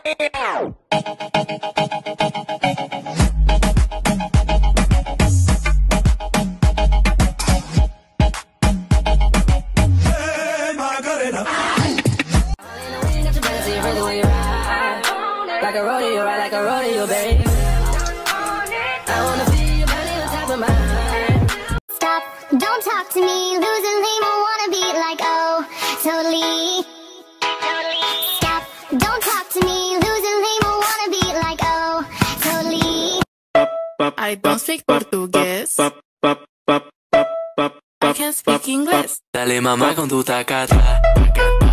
Like a rodeo, right like a rodeo, baby. I wanna feel your body on top of mine. Stop, don't talk to me, losing lame, I wanna be like, oh, totally. Stop, don't talk to me, losing lame, I wanna be like, oh, totally. I don't speak portugués. I can speak English. Dale mamá con tu tacata.